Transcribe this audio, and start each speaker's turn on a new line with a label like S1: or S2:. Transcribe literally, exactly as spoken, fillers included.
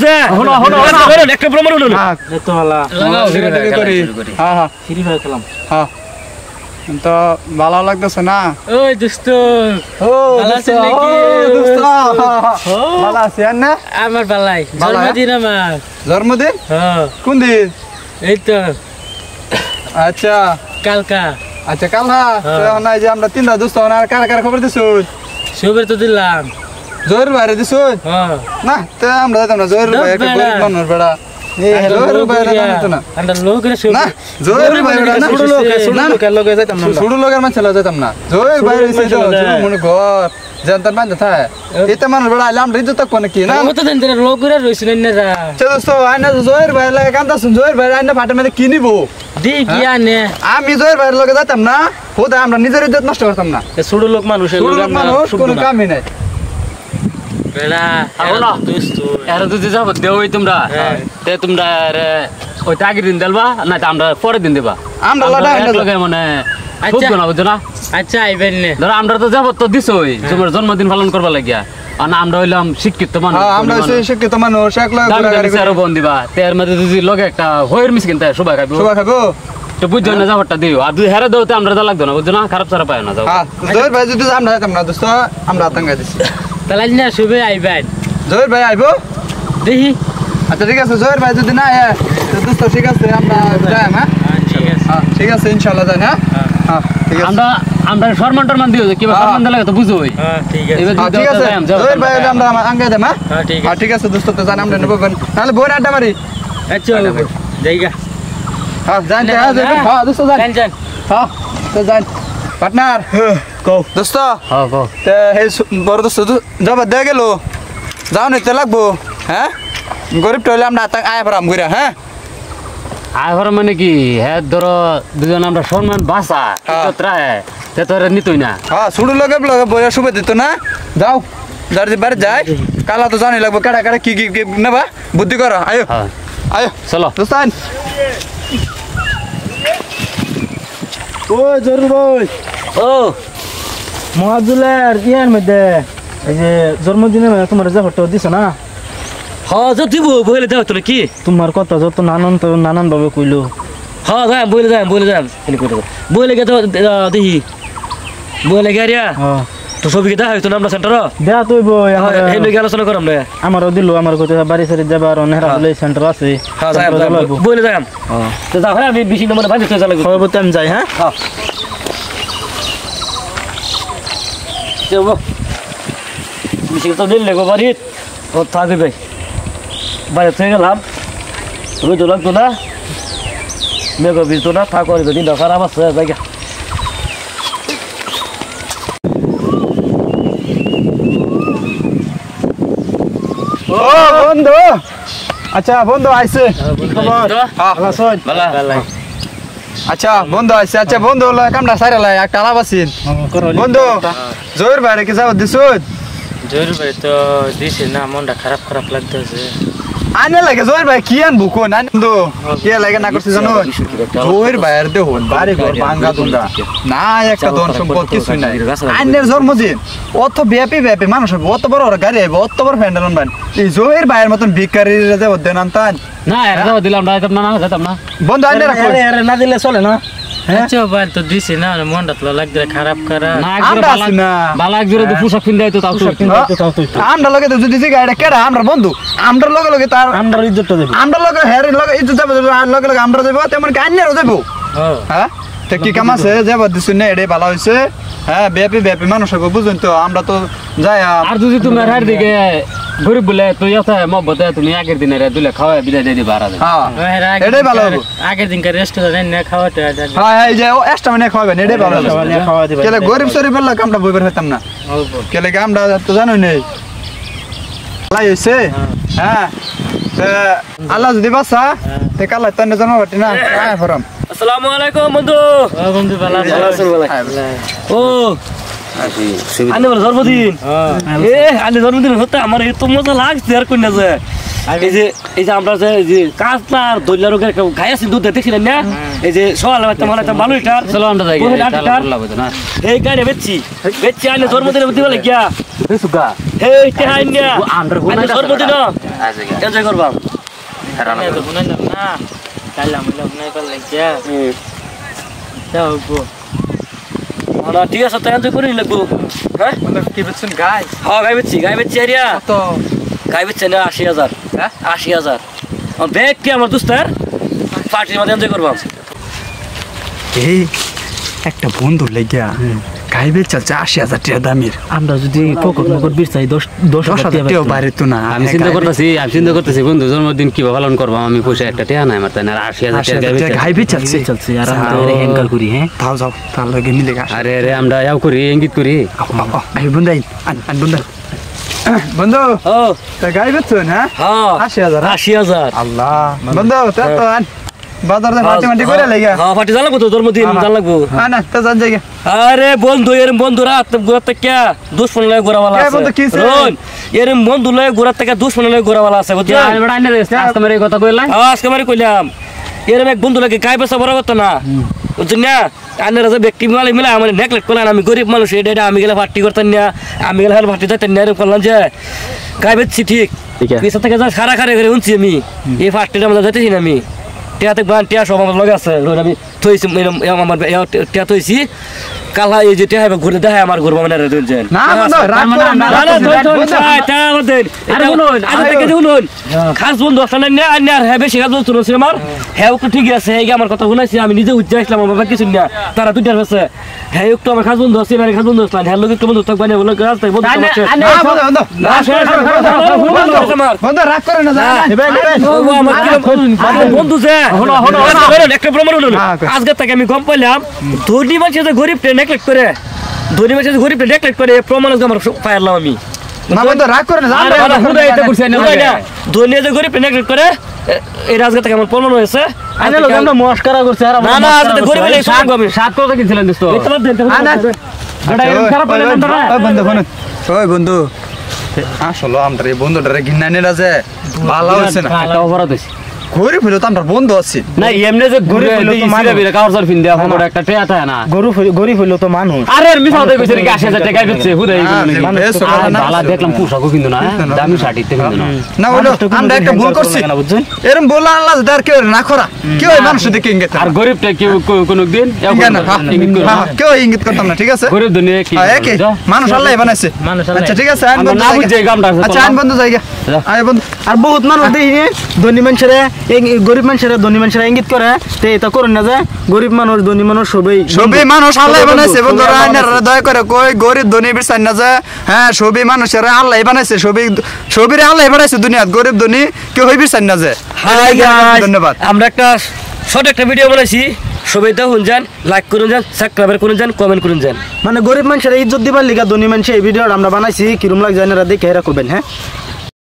S1: বুঝে
S2: হলো হলো
S1: একটা প্রমাণ হলো
S2: হ্যাঁ
S3: তো ভালো
S2: লাগাও দিকে করি হ্যাঁ হ্যাঁ
S3: ফ্রি ফায়ার খেলাম
S2: হ্যাঁ তো ভালো লাগতেছে না
S3: ওই দোস্ত
S2: ও
S3: ভালো আছেন
S2: দোস্ত,
S3: নাকি?
S2: ও দোস্ত ভালো আছেন না
S3: আমার বালাই
S2: বালাই?
S3: জন্মদিন আমার
S2: জন্মদিন
S3: হ্যাঁ
S2: কোন দিন
S3: এই তো
S2: আচ্ছা
S3: কালকা
S2: আচ্ছা কাল হ্যাঁ তো না যে আমরা তিনটা দোস্ত না কার কার খবর দিছো
S3: শুভের তো দিলাম
S2: জোর বাইরে দিছো
S3: হ্যাঁ
S2: না তো আমরা যাইতাম না জোর ভাই একটা
S3: বেড়া।
S2: গরিব মানুষ বেড়া এই হ্যালো ভাই না না
S3: আমরা লোকের
S2: না
S3: শুভে
S2: জোর ভাই না
S3: ছোট লোক, ছোট
S2: না, না।
S3: লোকের লগে যাইতাম না আমরা।
S2: শুরু লোকের মানুষ চলে যেতাম না জোর ভাই
S3: লোকের
S2: রইছে তো
S3: মানুষ চলে যায়।
S2: মনে ঘর জানতাম না থাকে এটা মানুষ বেড়া আইলাম রিজত তক কোন কি না
S3: কত দিন ধরে লোকের রইছেন না রা
S2: সে দোস্ত আইনা জোর ভাই লাগে কান্দা শুন জোর ভাই আইনা ফাটে মধ্যে কি নিব
S3: দি গিয়া নে
S2: আমি জোর ভাইয়ের লগে যাইতাম না হোদা আমরা নিজের ইজ্জত নষ্ট করতাম না
S3: ছোট লোক মানুষের
S2: শুরু
S3: লগে
S2: লোক মানুষ কোনো কামই নাই
S3: বেড়া
S1: আও না।
S3: দোস্ত
S1: এরা যদি যাব দেও তোমরা
S3: হ্যাঁ।
S1: তে তোমরা ওই আগের দিন দেলবা না আমরা পরের দিন দেবা
S2: আমরা লড়া
S1: এক লগে মানে খুব
S3: আচ্ছা।
S1: জানা বুঝছো না
S3: আচ্ছা আইবেন নে
S1: ধরো আমরা তো যাব তো দিছই তোমার জন্মদিন পালন করবা লাগিয়া আর না আমরা হইলাম শিক্ষিত মানুষ
S2: হ্যাঁ আমরা হইছে শিক্ষিত মানুষ এক লগে
S1: দামি
S2: ঘোরাঘুরি
S1: দামি চেয়ারও বন দিবা তের মধ্যে যদি লগে একটা হয়ের মিস কিনতে সবাই খাইবো
S2: শোভা খাবো
S1: তো বুঝছো না যাবটা দিও আর যদি হেরে দাও তো আমরা যা লাগতো না বুঝছো না খারাপ সারা পায় না যাও
S2: হ্যাঁ জোর ভাই যদি আমরা যাইতাম না দোস্ত আমরা আতঙ্কা দিছি
S3: তাহলে না শুভে আইবেন
S2: জোর ভাই আইবো
S3: দেখি
S2: আচ্ছা ঠিক আছে জোর ভাই যদি না আয় তো দোস্ত ঠিক আছে আমরা যাই হ্যাঁ
S3: ঠিক আছে
S2: হ্যাঁ ঠিক আছে ইনশাআল্লাহ যাই হ্যাঁ হ্যাঁ ঠিক আছে
S1: আমরা আমরা সম্মান টরমান দিও কিবা
S2: হ্যাঁ।
S1: সম্মান দিলে তো বুঝোই
S3: হ্যাঁ ঠিক আছে
S1: এবার
S2: হ্যাঁ
S1: যদি
S2: ঠিক
S1: দাও তো
S2: আছে
S1: যাই, যাও,
S2: জোর ভাই
S1: যাও।
S2: হলে আমরা আঙ্গে দেম হ্যাঁ
S3: হ্যাঁ ঠিক
S2: হ্যাঁ
S3: আছে
S2: ঠিক আছে দোস্ত তো জান আমরা নেবো তাহলে বোর আড্ডা মারি
S3: আচ্ছা জায়গা
S2: হ্যাঁ যান
S3: না,
S2: হ্যাঁ
S3: না।
S2: হ্যাঁ দোস্ত যান
S3: জান জান
S2: হ্যাঁ তো যান পার্টনার কও দোস্ত
S1: হ্যাঁ কও
S2: তে হে বড় দোস্ত যাব দে গেল যাও নিতে লাগবো হ্যাঁ গরিব টইলে আমরা আতঙ্ক আয় পড়াম ঘুরে হ্যাঁ
S1: আয় ঘর মানে কি হ্যাঁ ধরো দুজন আমরা সম্মান বাসা
S2: হ্যাঁ।
S1: রায় তে তো নিতই না
S2: হ্যাঁ শুরু লগে লগে বইয়া শুভে দিত না যাও যার যে বাড়ি যায় কালা তো জানি লাগবো কাটা কাটা কি কি কি নেবা বুদ্ধি করো আয়ো
S1: হ্যাঁ
S2: আয়ো
S1: চলো
S2: দোস্তান
S3: ও জরুর ভাই
S1: ও
S3: মহাজুলের ইয়ার মধ্যে এই যে জন্মদিনে তোমার যে ফটো দিছ না
S1: হ্যাঁ যা দিব বইলে যাও তো কি
S3: তোমার কথা যত নানান তো নানান ভাবে কইলো
S1: হ্যাঁ যাই বইলে যাই বইলে যাই এনে করে বইলে গে তো দেখি বইলে গে রিয়া
S3: হ্যাঁ
S1: তো সবই গে দেখা হইতো না আমরা সেন্টার
S3: দেয়া তুই বই
S1: এই লগে আলোচনা করাম না
S3: আমারও দিল আমার কথা বাড়ি সারি যাবার নেহরা বলে সেন্টার আছে
S1: হ্যাঁ যাই বইলে যাই তো যাও হ্যাঁ আমি বেশি নম্বরে বাজে চলে লাগবে
S3: খবর আমি যাই হ্যাঁ
S1: হ্যাঁ যাবো বেশি তো দিল লেগো বাড়ি ও থাকবে ভাই বাইরে থেকে গেলাম তুমি তো লাগতো না মেঘো বিজতো না থাকো যদি দরকার আমার জায়গা
S2: ও বন্ধু আচ্ছা বন্ধু আইছে খবর হ্যাঁ ভালো আছেন
S1: ভালো
S2: আচ্ছা বন্ধু আইছে আচ্ছা বন্ধু হলো কামটা সাইরা লাই একটা লাভ আছেন বন্ধু জয়ের বাইরে কি যাও দিছো
S3: জরুর ভাই তো দিছে না মনটা খারাপ খারাপ লাগতেছে
S2: আনে লাগে জয়ের ভাই কি আনবো কোন আন বন্ধু কি লাগে না করছিস জানো জয়ের বাইরে দে হন বাড়ি ঘর ভাঙা দুঙ্গা না একটা ধন সম্পদ কিছু নাই আইনের জন্মদিন অত ব্যাপী ব্যাপী মানুষ হবে অত বড় বড় গাড়ি হবে অত বড় ফ্যান্ডেল বান এই জয়ের বাইরের মতন ভিকারিরা যাবো দেন আনতান
S1: না এরা তো দিলাম না যেতাম না যেতাম না
S2: বন্ধু আইনে রাখো
S3: আরে না দিলে চলে না আচ্ছা ভাই তো দিছে না মনটা তো লাগছে খারাপ খারাপ
S1: না
S2: আমরা
S1: একজোড়া
S2: আছি না।
S1: বালা একজোড়া তো পোশাক কিনতে হইতো তাও তো
S2: আমরা লগে তো যদি গাড়িটা কেডা আমরা বন্ধু আমরা লগে লগে তার
S3: আমরা ইজ্জতটা দেব
S2: আমরা লগে হের লগে ইজ্জত যাবো যাবো, আর লগে লগে আমরা যাবো তেমন কি আইনেরও যাবো
S3: হ্যাঁ
S2: হ্যাঁ তো কি কাম আছে যাবো দিছু না এটাই ভালো হয়েছে হ্যাঁ ব্যাপী ব্যাপী মানুষ হবে বুঝুন তো আমরা তো যাই
S1: আর যদি তুমি হার দিকে গরিব বলে তুই আছে মহব্বতে তুমি আগের দিনে দুলে খাওয়া বিদায় দিয়ে দিবা আর
S2: হ্যাঁ এটাই ভালো হবে
S3: আগের দিনকার রেস্টুরেন্ট না খাওয়াটা
S2: হ্যাঁ হ্যাঁ এই যে ও এক্সট্রা মানে খাওয়াবেন এটাই ভালো হবে
S3: খাওয়া দিবে
S2: কেলে গরিব সরিব লোক আমরা বইবার হইতাম না কেলে কি আমরা তো জানোই নেই লাই হইছে হ্যাঁ তে আল্লাহ যদি বাসা তে কাল তনে জন্ম বাটি না আয় ফরম
S1: আসসালামু আলাইকুম বন্ধু
S3: ও বন্ধু ভালো আছে
S1: ভালো আছেন ভালো ও আনে বলে জন্মদিন এ আনে জন্মদিন হতে আমার এত মজা লাগছে আর কোন না যে এই যে এই যে আমরা যে কাঁচলার দইলা রোগের খাই আছি দুধ দেখছিলেন না এই যে সকালে মনে একটা ভালো লিটার
S4: চলো আমরা যাই না
S1: এই গাড়ি বেচছি বেচছি আইলে জন্মদিনে বুদ্ধি বলে গিয়া সুগা এই টেহাই না আমরা জন্মদিন এনজয় করবা
S3: তো বুনাই না না কাল আমি বুনাই পারলে কি যাও গো
S1: না ঠিক আছে তাই এনজয় করি লাগবো হ্যাঁ
S2: কি বেচছেন গাই
S1: হ্যাঁ গাই বেচছি গাই বেচছি আরিয়া
S2: তো
S1: গাই বেচছে না আশি হাজার
S2: হ্যাঁ
S1: আশি হাজার দেখ কি আমার দোস্তার পার্টির মধ্যে এনজয় করবাম
S2: এই একটা বন্ধু লেগিয়া গাইবে চাচা আশি হাজার টাকা দামের
S4: আমরা যদি পকেট মকট বিশ চাই দশ দশ
S2: দশ হাজার টাকা বাইরে তো না
S4: আমি চিন্তা করতেছি আমি চিন্তা করতেছি বন্ধু জন্মদিন কিভাবে পালন করবো আমি পয়সা একটা টাকা নাই আমার তাই না আশি হাজার টাকা
S2: গাইবে চাচ্ছে
S4: চলছে আর আমরা হ্যাঙ্কাল করি হ্যাঁ
S2: তাও যাও তার লগে মিলে গা
S4: আরে আরে আমরা ইয়াও করি ইঙ্গিত করি
S2: আই বন্ধু আন আন বন্ধু বন্ধু
S1: ও
S2: তা গাইবে তো হ্যাঁ
S1: হ্যাঁ
S2: আশি হাজার
S1: আশি হাজার
S2: আল্লাহ বন্ধু তা তো আন বাজার দে মাটি মাটি করে লাগা
S1: হ্যাঁ পার্টি জান লাগবো তো জন্মদিন জান লাগবো
S2: আনা তা জান জায়গা
S1: আরে বন্ধু এরম বন্ধু রাত গোড়াতে কে দুশ্মন লয়ে গোড়াওয়ালা
S2: কে
S1: আছে
S2: বন্ধু কিছে?
S1: রোন এরম বন্ধু লয়ে গোড়া থেকে দুশ্মন লয়ে গোড়াওয়ালা আছে বুঝছো
S4: আমি বড় আইনা রে আজকে মেরে কথা কইলা
S1: আজকে মারি কইলাম এরম এক বন্ধু লাগে গাই বেচা বড় কথা না বুঝছো না আন্নারা যে ব্যক্তি মিলে মিলে আমার নেকলেট করলাম আমি গরিব মানুষ এটা আমি গেলে পার্টি করতাম না আমি গেলে পার্টি যাইতাম না এরকম করলাম যে গাই বেচছি ঠিক পিছা থেকে যা খারা খারে করে উনছি আমি এই পার্টিটা আমরা যাইতেছি না আমি টিয়াতে বান টিয়া সব আমার লগে আছে আমি থইছি আমার টিয়া থইছি কালা এই যে টিয়া ঘুরে দেখায় আমার ঘুরবো মানে দুজন
S2: না বন্ধু রাগ করে না
S1: না না আরে শুনুন আজ থেকে শুনুন খাস বন্ধু আসলে না আর না হ্যাঁ বেশি কাজ বলছিল আমার হ্যাঁ একটু ঠিক আছে এই আমার কথা শুনাইছি আমি নিজে উঠে আসলাম আমার কিছু না তারা দুইটার কাছে হ্যাঁ একটু আমার খাস বন্ধু আছে মানে খাস বন্ধু আসলাম হ্যাঁ লোক একটু বন্ধু থাকবে না বলে রাস্তায় বন্ধু
S2: বন্ধু রাগ করে না
S1: বন্ধু যে একটা প্রমাণ হলো আজকে থেকে আমি গম পাইলাম ধনী মানুষের যে গরিব নেকলেট করে ধনী মানুষের গরিব নেকলেট করে প্রমাণ আমার পাইলাম আমি
S2: না বন্ধু রাগ করে না
S1: ধনী যে গরিব নেকলেট করে এই রাজগা থেকে আমার প্রমাণ হয়েছে
S4: আমরা মস্করা করছি আর
S1: না না আজকে গরিব এই সব আমি
S4: সাত কথা কিনছিলেন দোস্ত
S1: এই তোমার দেন
S2: বন্ধু বন্ধু ওই বন্ধু আসলে আমরা এই বন্ধুটারে গিন্নানের আছে ভালো হচ্ছে না
S4: একটা অপরাধ হইছে
S2: গরিব হইলো তো আমরা বন্ধু আছি
S4: না এমনি যে গরিব হইলো তো মানুষ বিরে কাউসার ফিন দেয়া আমার একটা টেয়া থাকে না
S3: গরিব গরিব হইলো তো মানুষ
S4: আরে মিছা কথা কইছে রে আশি হাজার টাকা দিচ্ছে হুদাই
S2: বেশ
S4: বালা দেখলাম পোশাকও কিন্তু না দামি শাড়িতে কিন্তু না
S2: না হইলো আমরা একটা ভুল করছি এরকম বললা আল্লাহ দার কেউ না করা কেউ মানুষ দেখে ইঙ্গিত
S4: আর গরিবটা কি কোনো দিন
S2: কেউ ইঙ্গিত করতাম না ঠিক আছে
S4: গরিব দুনিয়া কি
S2: একে মানুষ আল্লাহ বানাইছে আচ্ছা ঠিক আছে আইন বন্ধু
S4: না বুঝে গামটা
S2: আচ্ছা আইন বন্ধু জায়গা আয় বন্ধু
S3: আর বহুত মানুষ দেখি ধনী মানুষেরা গরিব মানুষেরা ধনী মানুষেরা ইঙ্গিত করে তে এটা করেন না যে গরিব মানুষ ধনী মানুষ সবই
S2: সবই মানুষ আল্লাহ বানাইছে বন্ধুরা আইনারা দয়া করে কই গরিব ধনী বিচার না যে হ্যাঁ সবই মানুষেরা আল্লাহ বানাইছে সবই সবিরে আল্লাহ বানাইছে দুনিয়াত গরিব ধনী কেউ হই বিচার না যে
S1: হাই গাইস
S2: ধন্যবাদ
S1: আমরা একটা শর্ট একটা ভিডিও বানাইছি সবাই দেখুন যান লাইক করুন যান সাবস্ক্রাইব করুন যান কমেন্ট করুন যান
S3: মানে গরিব মানুষের ইজ্জত দিবার লিগা ধনী মানুষের এই ভিডিওটা আমরা বানাইছি কিরম লাগে জানেরা দেখে এরা করবেন হ্যাঁ